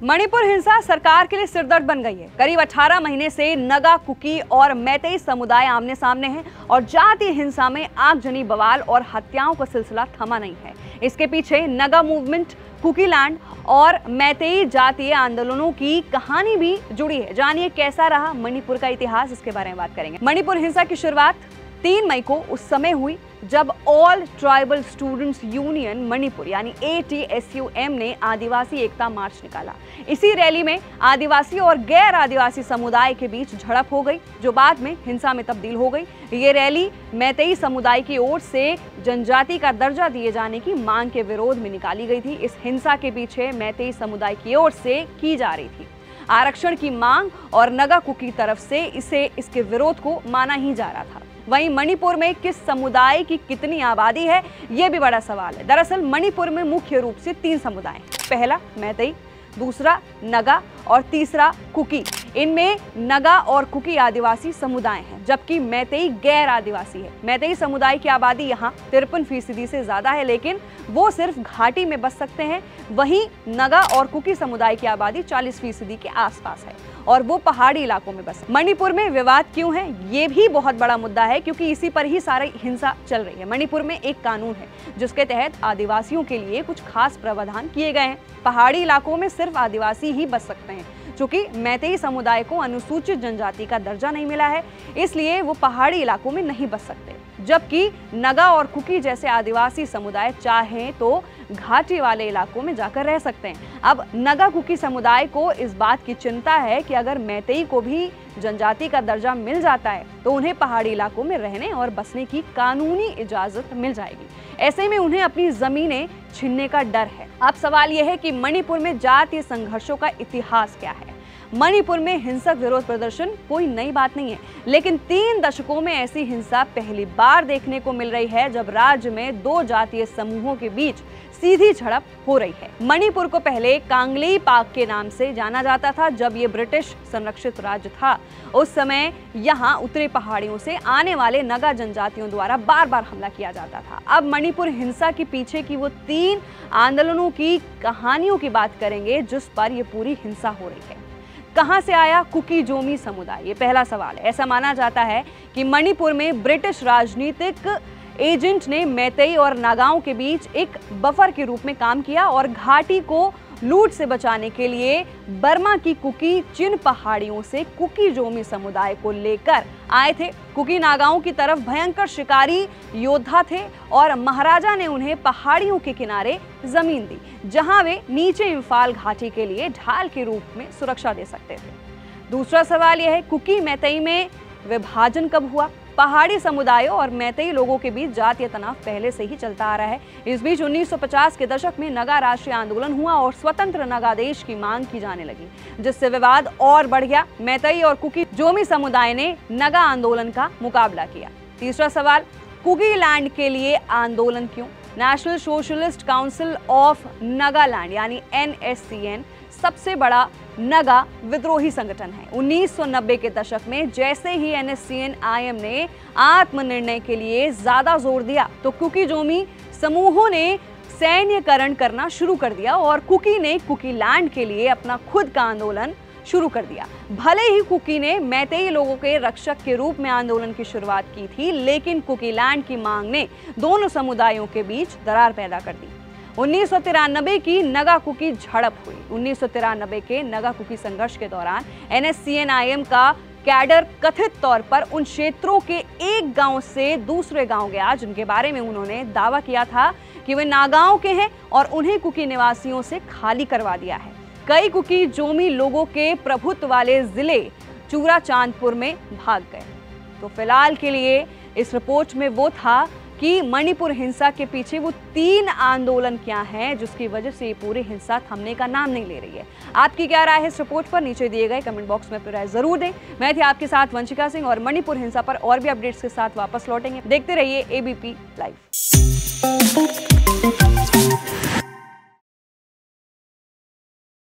मणिपुर हिंसा सरकार के लिए सिरदर्द बन गई है। करीब 18 महीने से नगा, कुकी और मैतेई समुदाय आमने सामने हैं और जातीय हिंसा में आगजनी बवाल और हत्याओं का सिलसिला थमा नहीं है। इसके पीछे नगा मूवमेंट, कुकी लैंड और मैतेई जातीय आंदोलनों की कहानी भी जुड़ी है। जानिए कैसा रहा मणिपुर का इतिहास, इसके बारे में बात करेंगे। मणिपुर हिंसा की शुरुआत 3 मई को उस समय हुई जब All Tribal Students Union Manipur यानी ATSUM ने आदिवासी एकता मार्च निकाला। इसी रैली में आदिवासी और गैर आदिवासी समुदाय के बीच झड़प हो गई, जो बाद में हिंसा में तब्दील हो गई। ये रैली मैतेई समुदाय की ओर से जनजाति का दर्जा दिए जाने की मांग के विरोध में निकाली गई थी। इस हिंसा के पीछे मैतेई समुदाय की ओर से की जा रही थी आरक्षण की मांग और नगा कुकी तरफ से इसके विरोध को माना ही जा रहा था। वहीं मणिपुर में किस समुदाय की कितनी आबादी है, यह भी बड़ा सवाल है। दरअसल मणिपुर में मुख्य रूप से 3 समुदाय हैं। पहला मैतेई, दूसरा नगा और तीसरा कुकी। इनमें नगा और कुकी आदिवासी समुदाय हैं, जबकि मैतेई गैर आदिवासी है। मैतेई समुदाय की आबादी यहाँ 53% से ज्यादा है, लेकिन वो सिर्फ घाटी में बस सकते हैं। वहीं नगा और कुकी समुदाय की आबादी 40% के आसपास है और वो पहाड़ी इलाकों में बस। मणिपुर में विवाद क्यों है, ये भी बहुत बड़ा मुद्दा है, क्योंकि इसी पर ही सारी हिंसा चल रही है। मणिपुर में एक कानून है जिसके तहत आदिवासियों के लिए कुछ खास प्रावधान किए गए हैं। पहाड़ी इलाकों में सिर्फ आदिवासी ही बस सकते हैं। चूंकि मैतेई समुदाय को अनुसूचित जनजाति का दर्जा नहीं मिला है, इसलिए वो पहाड़ी इलाकों में नहीं बस सकते, जबकि नगा और कुकी जैसे आदिवासी समुदाय चाहें तो घाटी वाले इलाकों में जाकर रह सकते हैं। अब नगा कुकी समुदाय को इस बात की चिंता है कि अगर मैतेई को भी जनजाति का दर्जा मिल जाता है तो उन्हें पहाड़ी इलाकों में रहने और बसने की कानूनी इजाजत मिल जाएगी। ऐसे में उन्हें अपनी जमीनें छीनने का डर है। अब सवाल यह है कि मणिपुर में जातीय संघर्षों का इतिहास क्या है। मणिपुर में हिंसक विरोध प्रदर्शन कोई नई बात नहीं है, लेकिन 3 दशकों में ऐसी हिंसा पहली बार देखने को मिल रही है जब राज्य में 2 जातीय समूहों के बीच सीधी झड़प हो रही है। मणिपुर को पहले कांगलेई पाक के नाम से जाना जाता था। जब ये ब्रिटिश संरक्षित राज्य था, उस समय यहाँ उत्तरी पहाड़ियों से आने वाले नगा जनजातियों द्वारा बार बार हमला किया जाता था। अब मणिपुर हिंसा के पीछे की वो 3 आंदोलनों की कहानियों की बात करेंगे जिस पर ये पूरी हिंसा हो रही है। कहां से आया कुकी जोमी समुदाय, ये पहला सवाल है। ऐसा माना जाता है कि मणिपुर में ब्रिटिश राजनीतिक एजेंट ने मैतेई और नागाओं के बीच एक बफर के रूप में काम किया और घाटी को लूट से बचाने के लिए बर्मा की कुकी चिन पहाड़ियों से कुकी जोमी समुदाय को लेकर आए थे। कुकी नागाओं की तरफ भयंकर शिकारी योद्धा थे और महाराजा ने उन्हें पहाड़ियों के किनारे जमीन दी, जहां वे नीचे इम्फाल घाटी के लिए ढाल के रूप में सुरक्षा दे सकते थे। दूसरा सवाल यह है, कुकी मैतेई में विभाजन कब हुआ। पहाड़ी समुदायों और मैतेई लोगों के बीच जातीय तनाव पहले से ही चलता आ रहा है। इस बीच 1950 के दशक में नगा राष्ट्रीय आंदोलन हुआ और स्वतंत्र नगा देश की मांग की जाने लगी, जिससे विवाद और बढ़ गया। मैतेई और कुकी जोमी समुदाय ने नगा आंदोलन का मुकाबला किया। तीसरा सवाल, कुकी लैंड के लिए आंदोलन क्यों। National Socialist Council of Nagaland यानी NSCN सबसे बड़ा नगा विद्रोही संगठन है। 1990 के दशक में जैसे ही NSCN-IM ने आत्मनिर्णय के लिए ज्यादा जोर दिया तो कुकी जोमी समूहों ने सैन्यकरण करना शुरू कर दिया और कुकी ने कुकी लैंड के लिए अपना खुद का आंदोलन शुरू कर दिया। भले ही कुकी ने मैतेई लोगों के रक्षक के रूप में आंदोलन की शुरुआत की थी, लेकिन कुकी लैंड की मांग ने दोनों समुदायों के बीच दरार पैदा कर दी। 1993 की नगा कुकी झड़प हुई। 1993 के नगा कुकी संघर्ष के दौरान NSCN-IM का कैडर कथित तौर पर उन क्षेत्रों के एक गांव से दूसरे गांव गया जिनके बारे में उन्होंने दावा किया था कि वे नागाओं के हैं और उन्हें कुकी निवासियों से खाली करवा दिया है। कई कुकी जोमी लोगों के प्रभुत्व वाले जिले चूरा चांदपुर में भाग गए। तो फिलहाल के लिए इस रिपोर्ट में वो था कि मणिपुर हिंसा के पीछे वो 3 आंदोलन क्या हैं जिसकी वजह से ये पूरी हिंसा थमने का नाम नहीं ले रही है। आपकी क्या राय है इस रिपोर्ट पर, नीचे दिए गए कमेंट बॉक्स में अपनी राय जरूर दें। मैं थी आपके साथ वंशिका सिंह और मणिपुर हिंसा पर और भी अपडेट्स के साथ वापस लौटेंगे। देखते रहिए ABP लाइव।